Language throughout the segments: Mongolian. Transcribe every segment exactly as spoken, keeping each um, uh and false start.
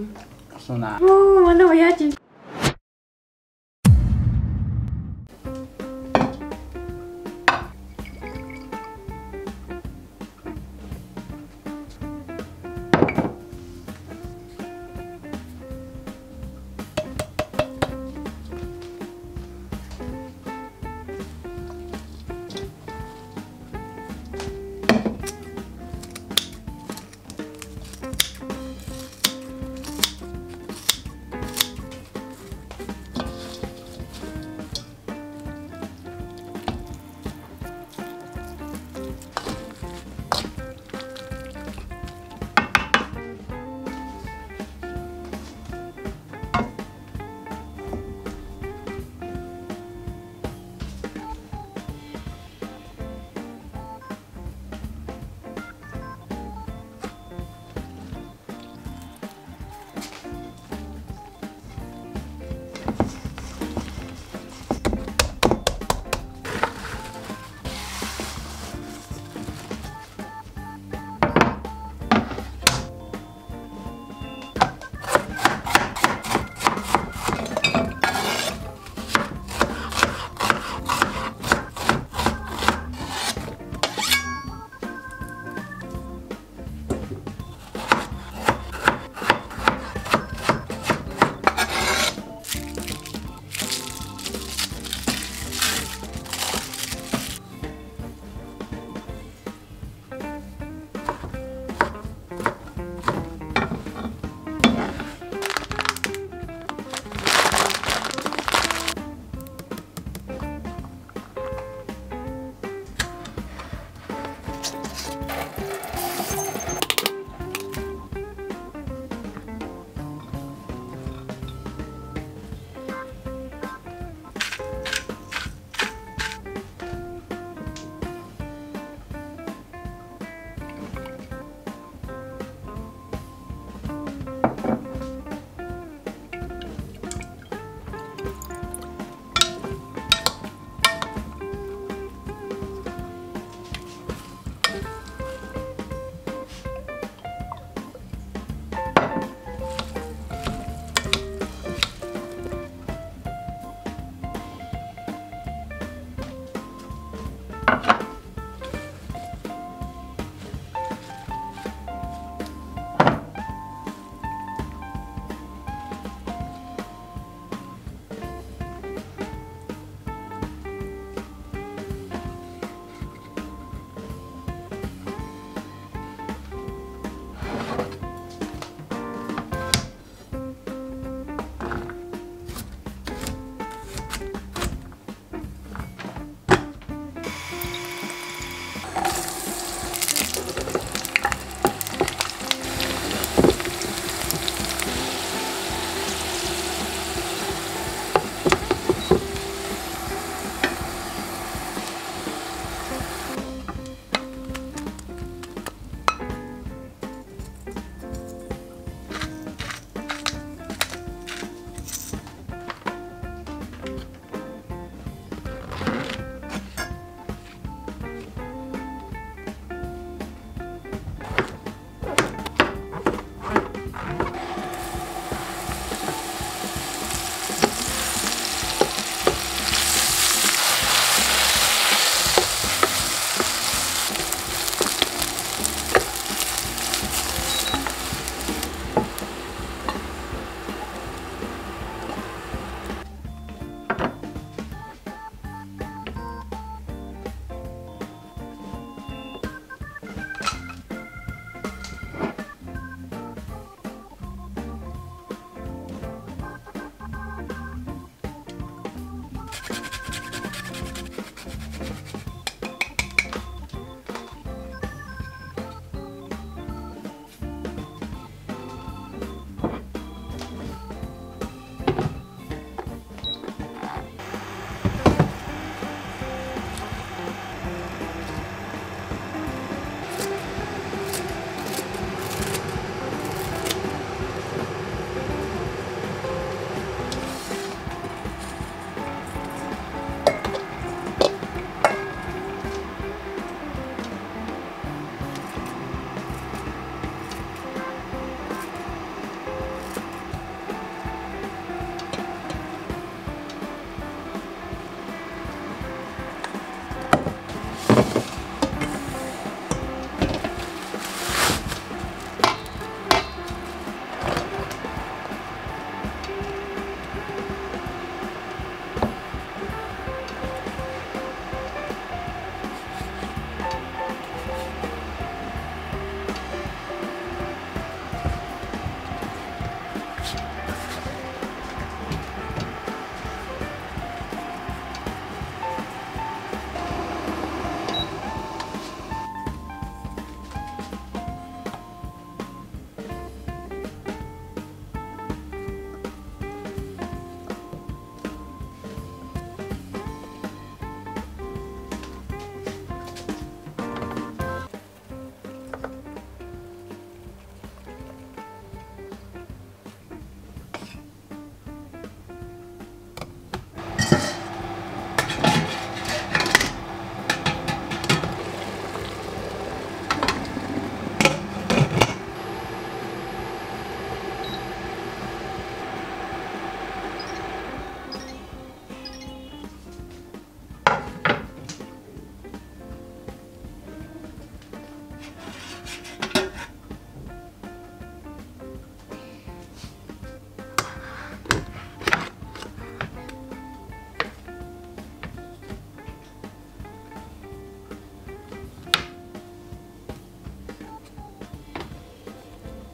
Sona. Oh, mana wajib.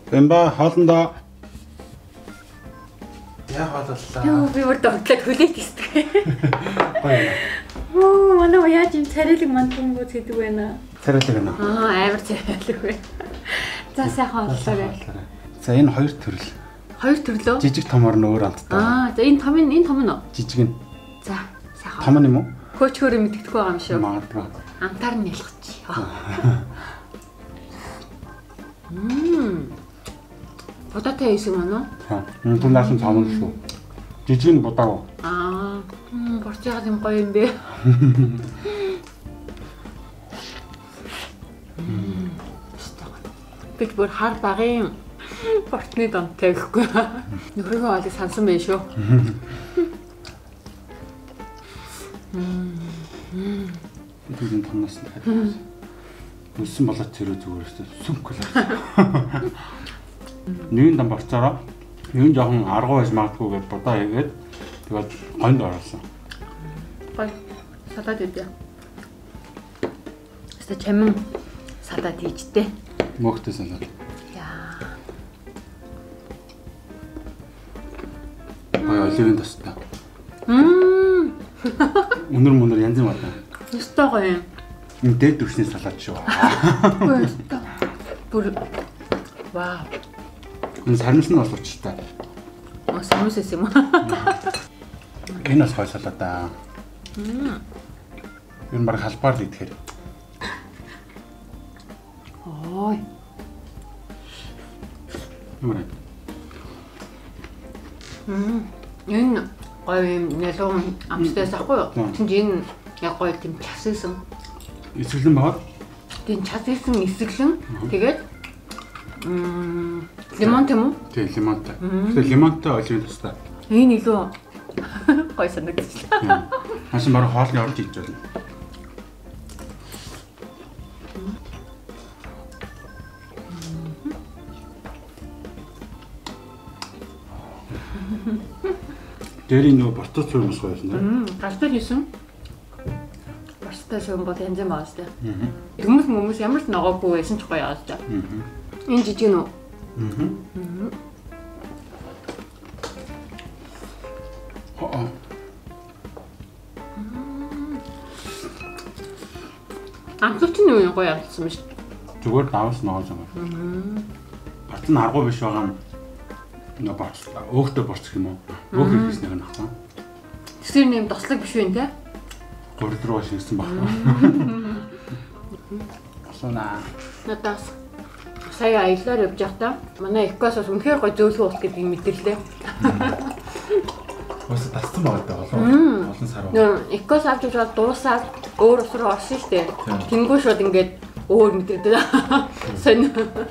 Бэмба хоолндоо. Яа хооллоо. Юу би өөр догтлаа төлөөд истэг. Гоё. Оо манай яаж юм царайлаг мантангууд гэдэг байна. Царайлаг байна. Аа амар царайлаг бай. За сайхан хооллоо. За энэ хоёр төрөл. Хоёр төрлөө. Жижиг томор нь өөр амттай. Аа за энэ том нь энэ том нь уу? Жижиг нь. За сайхан. Том нь юм уу? Хөөчгөөрөө мэддэхгүй байгаа юм шүү. Магадгүй. Антаар нь ялгч. Мм. Бодотой хийсэн мөн үү? Аа. Энэ тунаасан цаамал шүү. Жижиг нь будааг. Аа. Мм борцоогоо юм гоё юм бэ. Мм. Бид бүр хар багын портны донтой гэхгүй. Нөхрөгөө олыг сансан байх шүү. Мм. Бидний томноос нь дахиад. Өссөн болоод зэрэг зүгээр өссөн сүмх л. Нэгэн дам борцороо нэг жоохон аргуу байж магадгүй гэж бодоо хийгээд тэгээд гонд оруулсан. Гоё. Салаад өгдөө. Өстө чамин салаад хийжтэй. Мөхтэй салаад. Яа. Гоё оливын тостой. Мм. Өнөр мөнөр янз бүр байна. Өстө гоё юм. Энэ дээд төвшний салаад шүү. Өстө. Бүр вау. Энэ сармис нь бас учиртай. Оо самусэс юм уу? Энэ бас гоё салаад аа. Мм. Энэ баг халбаар л идэхээр. Ой. Ямар. Мм. Энэ гоё юм ялуу амттай сахгүй юу? Тэнд энэ яг гоё тийм часээсэн. Эсвэлэн байгаа. Тийм часээсэн эсэглэн тэгээд мм лимон тийм үү? Тийм лимонтой. Тэгээ лимонтой оливын тостой. Энэ илүү гоё санагдчихлаа. Хашин бараг хоолны орж иж болно. Дээрийн нөгөө бортоц цуг бас гоё байсан тийм. Мм, гартаа хийсэн. Бортоц цуг бол янз бүр байна тийм. Хүмүүс хүмүүс ямар ч ногоогүй байсан ч гоё аа тийм. Энэ жижиг нь үү? Аа. Аа. Амтлууч нь юу гоё амтсан биш. Зүгээр давс ноож байгаа. Аа. Бат нь аргуу биш байгаа юм. Нөө борц. Өөхтө борц юм уу? Өөх хийснэг нь ахсан. Тэр нэм тослог биш үү те? Гурд руу шигсэн баг. Асуна. Надаас сая аяллаар явж байхдаа манай экос бас үнэхээр гоё зөөлхөн ус гэдгийг мэдэрлээ. Ус тассан байгаа даа олон олон сар байна. Нөө экос авч яваад дуусаад өөр ус руу орсон шүү дээ. Тэнгүү шууд ингээд өөр мэдэрдэг. Сонь.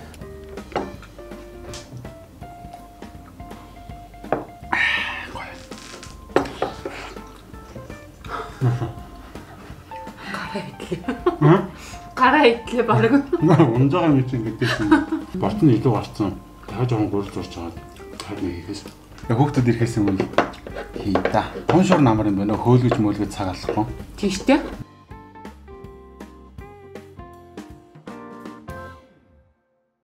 Гараа идлээ баг. Унжаа юм чинь гэдэгсэн. Борт нь илүү гарцсан. Дахиад жоохон гурил зурж байгаа. Дахиад нэг хийхээс. Яг хүүхдүүд ирэхээс өмнө хий та. Тун шор намар юм байна. Хөөлгөж мөөлгөж цаг алахгүй. Тийш үү?